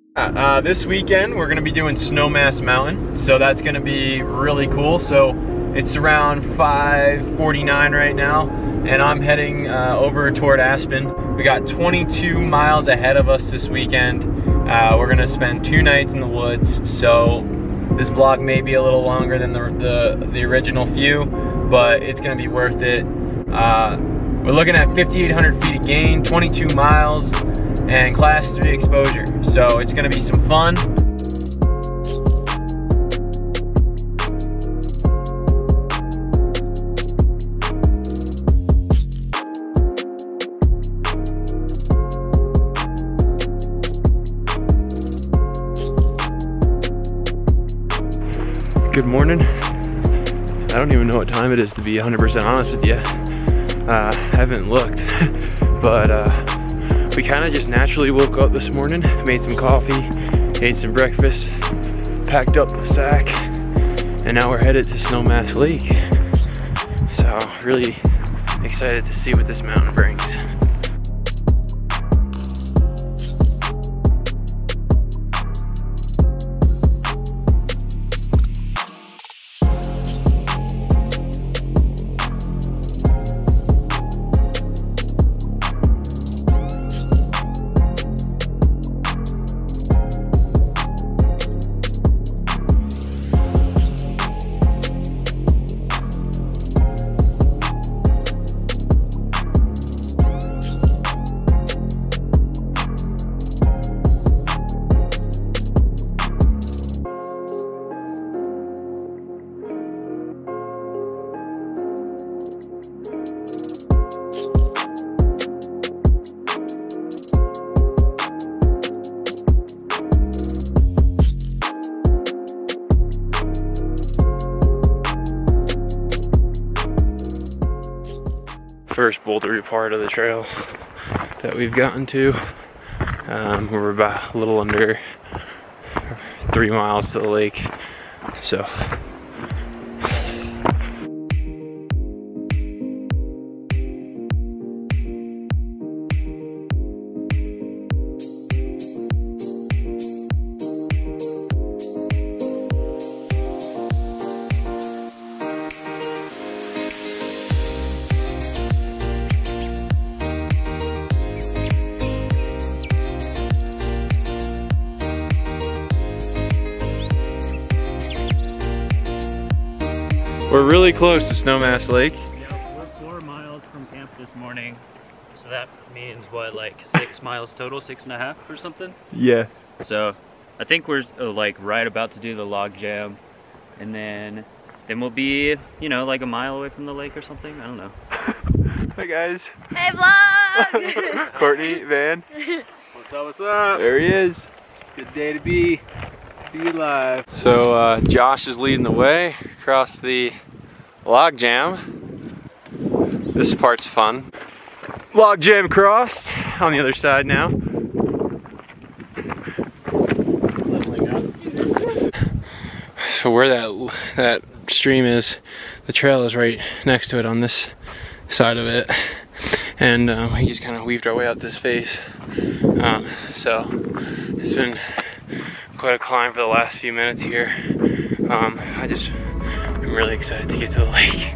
This weekend we're gonna be doing Snowmass Mountain, so that's gonna be really cool. So it's around 5:49 right now, and I'm heading over toward Aspen. We got 22 miles ahead of us this weekend. We're gonna spend 2 nights in the woods, so this vlog may be a little longer than the original few, but it's gonna be worth it. We're looking at 5,800 feet of gain, 22 miles, and class 3 exposure. So it's gonna be some fun. Good morning. I don't even know what time it is, to be 100% honest with you. I haven't looked, but we kind of just naturally woke up this morning, made some coffee, ate some breakfast, packed up the sack, and now we're headed to Snowmass Lake. So really excited to see what this mountain brings. First bouldery part of the trail that we've gotten to. We're about a little under 3 miles to the lake, so we're really close to Snowmass Lake. Yeah, we're 4 miles from camp this morning. So that means what, like 6 miles total, 6.5 or something? Yeah. So I think we're like right about to do the log jam, and then we'll be, you know, like a mile away from the lake or something. I don't know. Hi guys. Hey vlog! Courtney, Van. What's up, what's up? There he is. It's a good day to be alive. So Josh is leading the way across the log jam. This part's fun. Log jam crossed on the other side now. So where that stream is, the trail is right next to it on this side of it, and we just kind of weaved our way up this face. So it's been quite a climb for the last few minutes here. I'm really excited to get to the lake.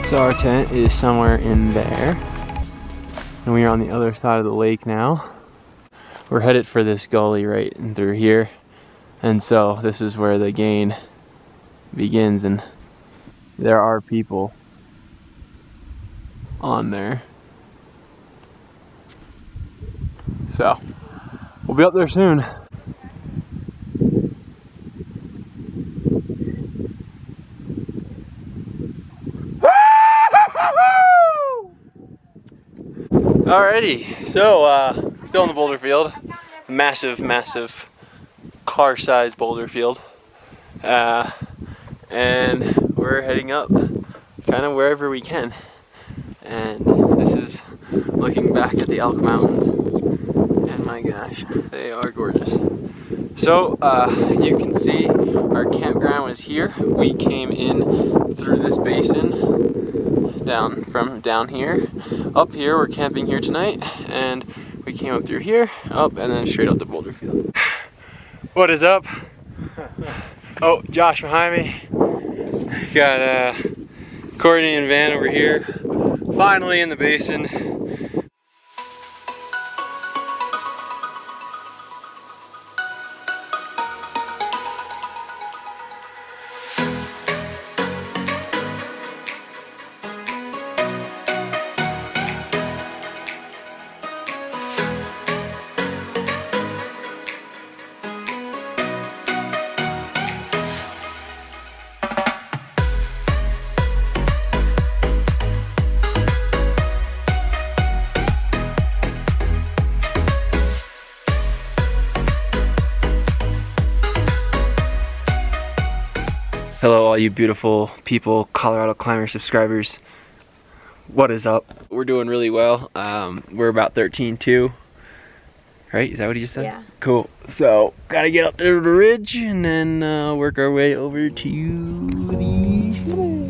So our tent is somewhere in there. And we are on the other side of the lake now. We're headed for this gully right in through here. And so this is where the gain begins, and there are people on there. So we'll be up there soon. Alrighty, so still in the boulder field. Massive, massive car-sized boulder field. And we're heading up kind of wherever we can. And this is looking back at the Elk Mountains. And my gosh, they are gorgeous. So you can see our campground was here. We came in through this basin from down here. Up here, we're camping here tonight, and we came up through here, up, and then straight up the boulder field. What is up? Oh, Josh behind me. Got Courtney and Van over here. Finally in the basin. Hello all you beautiful people, Colorado Climber subscribers. What is up? We're doing really well. We're about 13.2. Right? Is that what you just said? Yeah. Cool. So, gotta get up there to the ridge and then work our way over to the summit.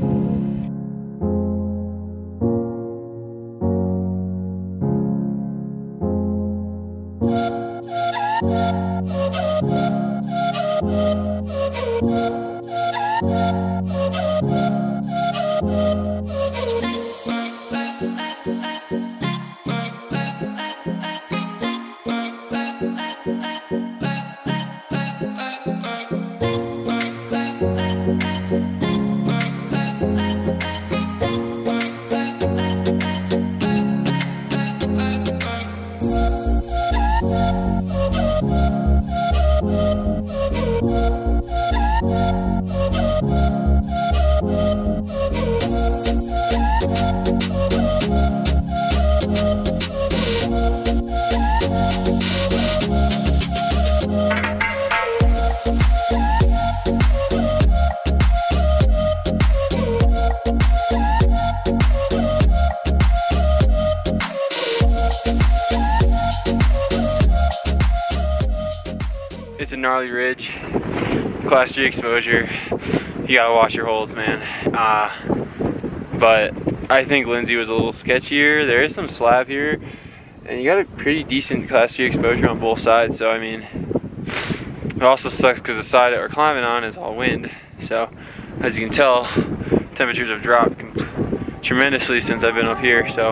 It's a gnarly ridge, class 3 exposure. You gotta watch your holds, man. But I think Lindsay was a little sketchier. There is some slab here, and you got a pretty decent class 3 exposure on both sides. So I mean, it also sucks because the side that we're climbing on is all wind. So as you can tell, temperatures have dropped tremendously since I've been up here. So.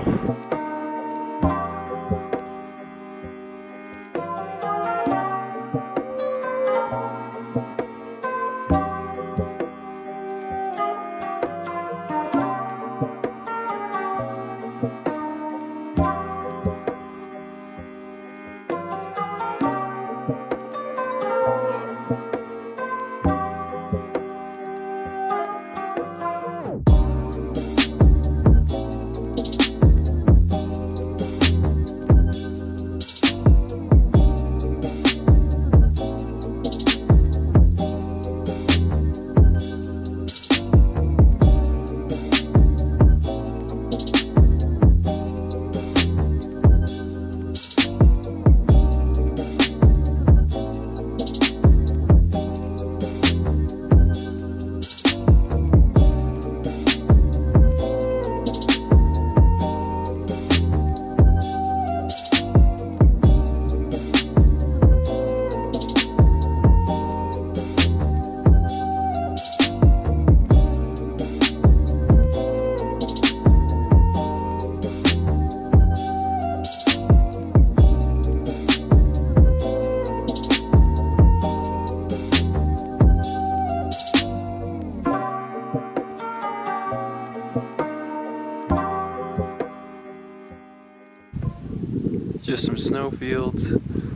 Just some snow fields.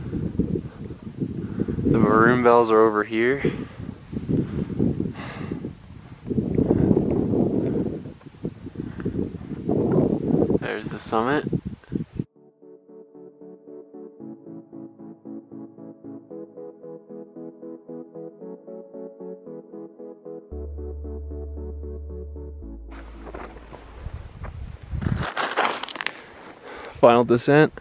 The maroon bells are over here. There's the summit. Final descent.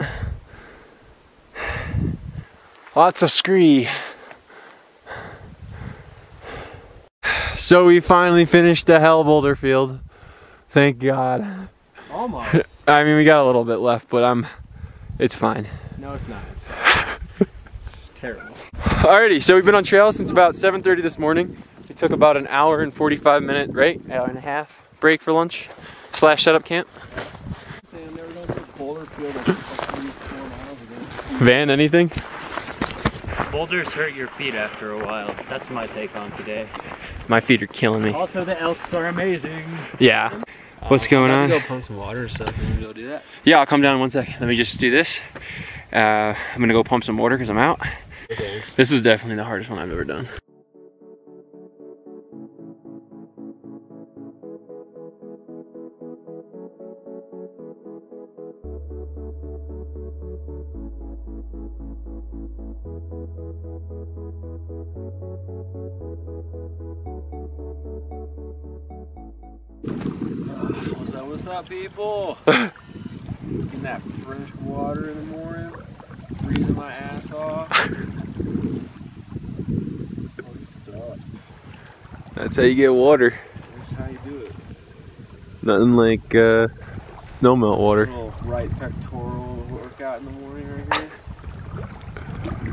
Lots of scree. So we finally finished the Hell Boulder Field. Thank God. Almost. I mean, we got a little bit left, but it's fine. No, it's not. It's terrible. Alrighty, so we've been on trail since about 7:30 this morning. We took about an hour and 45 minute, right? Hour and a half break for lunch / setup camp. Damn, they were going to the Boulder Field like 3-4 miles ago. Van, anything? Boulders hurt your feet after a while. That's my take on today. My feet are killing me. Also, the elks are amazing. Yeah. What's going on? Go pump some water or stuff. You want to go do that? Yeah, I'll come down in 1 second. Let me just do this. I'm gonna go pump some water because I'm out. Okay. This was definitely the hardest one I've ever done. What's up, people? Getting that fresh water in the morning, freezing my ass off. That's how you get water. This is how you do it. Nothing like no melt water. A little right pectoral workout in the morning right here.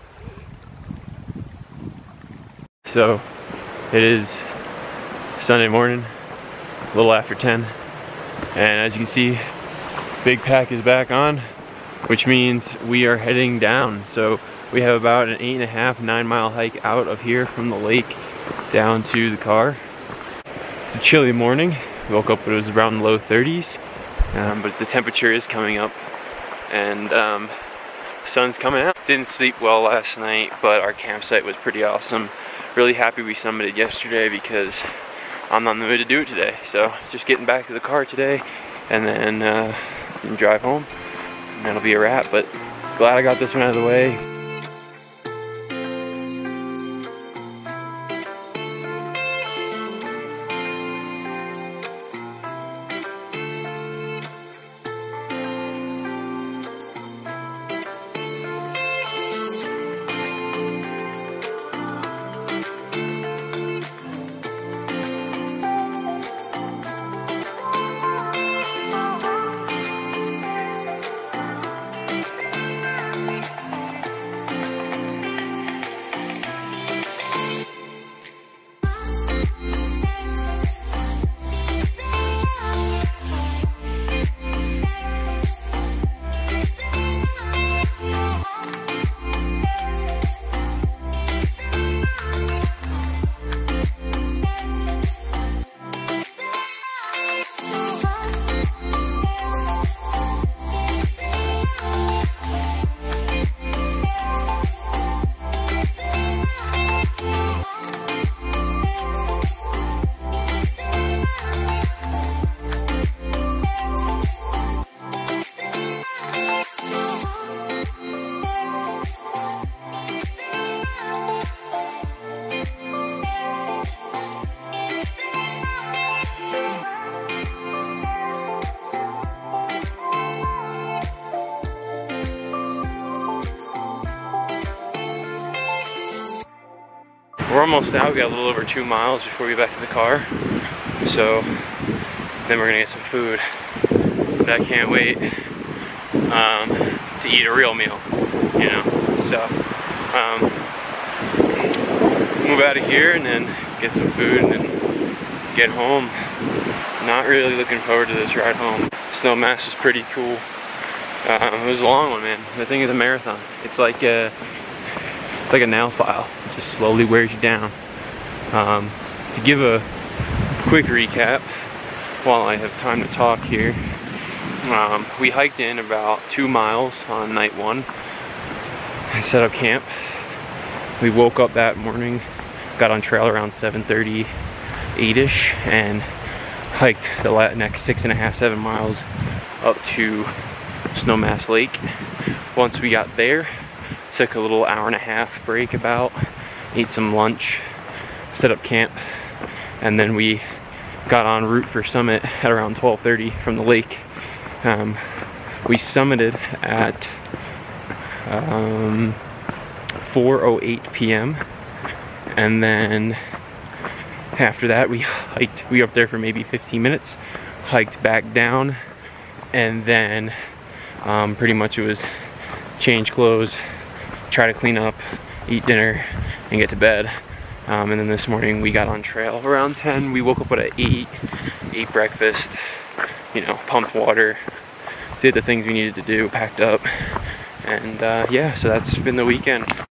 So it is Sunday morning, a little after 10. And as you can see, big pack is back on, which means we are heading down. So we have about an 8.5 to 9 mile hike out of here from the lake down to the car. It's a chilly morning. We woke up, it was around the low 30s, but the temperature is coming up and the sun's coming out. Didn't sleep well last night, but our campsite was pretty awesome. Really happy we summited yesterday because I'm not in the mood to do it today. So just getting back to the car today and then drive home, and that'll be a wrap. But glad I got this one out of the way. We're almost out. We got a little over 2 miles before we get back to the car. So then we're gonna get some food. And I can't wait to eat a real meal, you know. So move out of here and then get some food and then get home. Not really looking forward to this ride home. Snowmass was pretty cool. It was a long one, man. The thing is a marathon. It's like a nail file. It just slowly wears you down. To give a quick recap, while I have time to talk here, We hiked in about 2 miles on night 1 and set up camp. We woke up that morning, got on trail around 7:30, 8ish, and hiked the next 6.5, 7 miles up to Snowmass Lake. Once we got there, took a little 1.5-hour break about, ate some lunch, set up camp, and then we got en route for summit at around 12:30 from the lake. We summited at 4:08 p.m. and then after that we hiked. We were up there for maybe 15 minutes, hiked back down, and then pretty much it was change clothes, try to clean up, eat dinner, and get to bed. And then this morning we got on trail around 10. We woke up at 8, ate breakfast, you know, pumped water, did the things we needed to do, packed up, and yeah, so that's been the weekend.